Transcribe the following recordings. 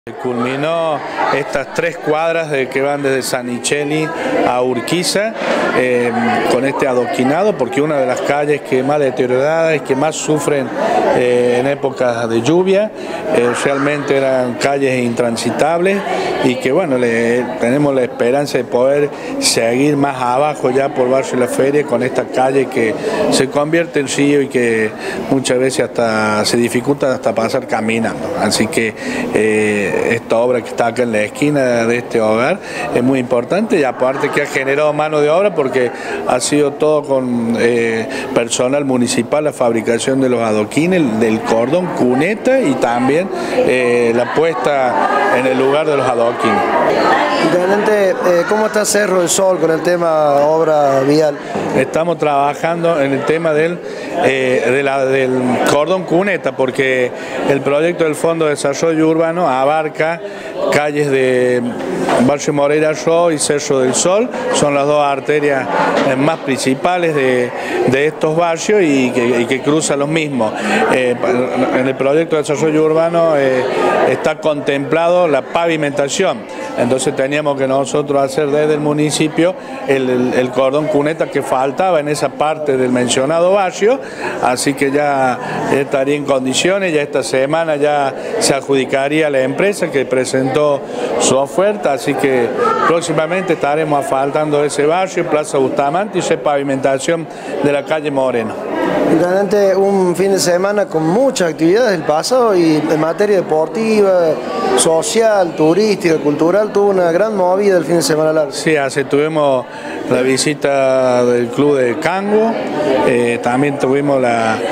Culminó estas 3 cuadras que van desde San Michelli a Urquiza con este adoquinado, porque una de las calles que más deterioradas y que más sufren en épocas de lluvia, realmente eran calles intransitables y que bueno, tenemos la esperanza de poder seguir más abajo ya por Barrio La Feria con esta calle que se convierte en río y que muchas veces hasta se dificulta hasta pasar caminando. Así que esta obra que está acá en la esquina de este hogar es muy importante, y aparte que ha generado mano de obra porque ha sido todo con personal municipal la fabricación de los adoquines, del cordón, cuneta y también la puesta en el lugar de los adoquines. Intendente, ¿cómo está Cerro del Sol con el tema obra vial? Estamos trabajando en el tema del cordón cuneta, porque el proyecto del Fondo de Desarrollo Urbano abarca calles de Barrio Moreira Ró y Cerro del Sol, son las 2 arterias más principales de estos barrios y que cruzan los mismos. En el proyecto de desarrollo urbano está contemplado la pavimentación, entonces teníamos que nosotros hacer desde el municipio el cordón cuneta que faltaba en esa parte del mencionado barrio, así que ya estaría en condiciones, ya esta semana ya se adjudicaría a la empresa que presentó su oferta, así que próximamente estaremos asfaltando ese barrio, Plaza Bustamante, y esa pavimentación de la calle Moreno. Intendente, un fin de semana con muchas actividades del pasado y en materia deportiva, social, turística, cultural, tuvo una gran movida el fin de semana largo. Sí, tuvimos la visita del club de Cango, también tuvimos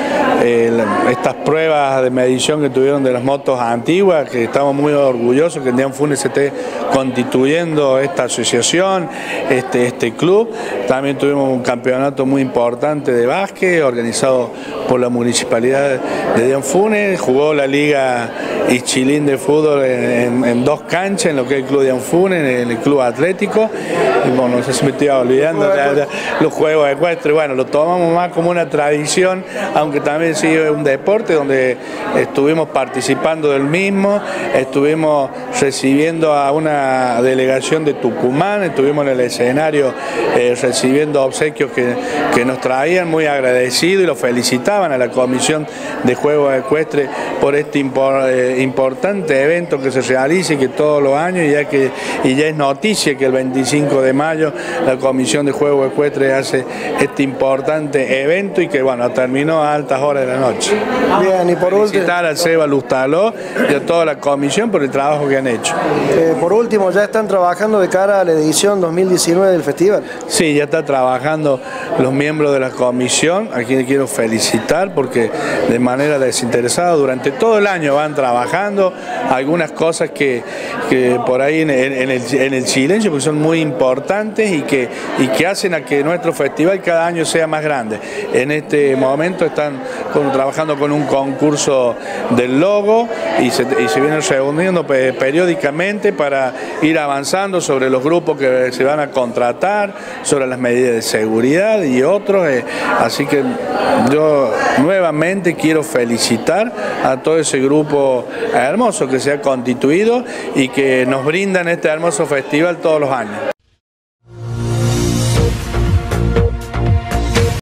estas pruebas de medición que tuvieron de las motos antiguas, que estamos muy orgullosos que en Deán Funes se esté constituyendo esta asociación, este club. También tuvimos un campeonato muy importante de básquet organizado por la municipalidad de Deán Funes, jugó la liga Ischilín de fútbol en 2 canchas, en lo que es el club de Deán Funes, en el club atlético, y bueno, no sé si me estoy olvidando, los juegos ecuestres, bueno, lo tomamos más como una tradición, aunque también sí es un deporte donde estuvimos participando del mismo, estuvimos recibiendo a una delegación de Tucumán, estuvimos en el escenario recibiendo obsequios que nos traían, muy agradecidos, y lo felicitaban a la Comisión de Juegos Ecuestres por este importante evento que se realiza y que todos los años, y ya es noticia que el 25 de mayo la Comisión de Juegos Ecuestres hace este importante evento y que bueno, terminó a altas horas de la noche. Bien, y por último, felicitar al Seba Lustaló y a toda la comisión por el trabajo que han hecho. Por último, ¿ya están trabajando de cara a la edición 2019 del festival? Sí, ya está trabajando los miembros de la comisión, a quienes quiero felicitar porque de manera desinteresada durante todo el año van trabajando algunas cosas que por ahí en el silencio, porque son muy importantes y que hacen a que nuestro festival cada año sea más grande. En este momento están trabajando con un concurso del logo y se vienen reuniendo periódicamente para ir avanzando sobre los grupos que se van a contratar, sobre las medidas de seguridad y otros, así que yo nuevamente quiero felicitar a todo ese grupo hermoso que se ha constituido y que nos brindan este hermoso festival todos los años.